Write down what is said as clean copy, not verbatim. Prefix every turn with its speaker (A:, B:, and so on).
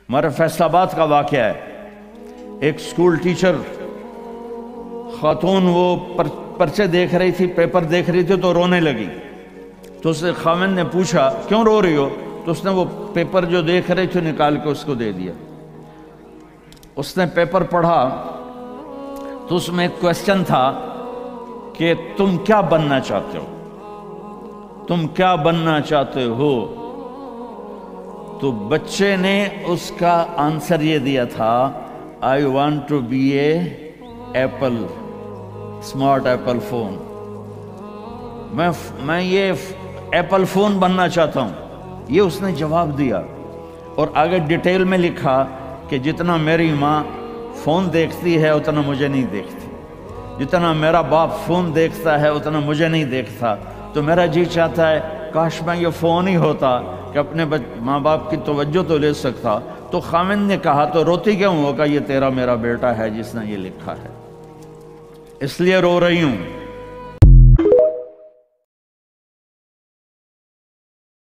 A: हमारे फैसलाबाद का वाक़या है। एक स्कूल टीचर खातून वो पर्चे देख रही थी, पेपर देख रही थी तो रोने लगी। तो उससे खाविंद ने पूछा क्यों रो रही हो? तो उसने वो पेपर जो देख रही थी निकाल के उसको दे दिया। उसने पेपर पढ़ा तो उसमें एक क्वेश्चन था कि तुम क्या बनना चाहते हो, तुम क्या बनना चाहते हो? तो बच्चे ने उसका आंसर ये दिया था, I want to be a apple, smart apple phone. मैं ये एप्पल फोन बनना चाहता हूं, ये उसने जवाब दिया। और आगे डिटेल में लिखा कि जितना मेरी माँ फोन देखती है उतना मुझे नहीं देखती, जितना मेरा बाप फोन देखता है उतना मुझे नहीं देखता। तो मेरा जी चाहता है काश मैं ये फ़ोन ही होता कि अपने माँ बाप की तवज्जो तो ले सकता। तो खाविंद ने कहा तो रोती क्यों होगा, ये तेरा मेरा बेटा है जिसने ये लिखा है, इसलिए रो रही हूँ।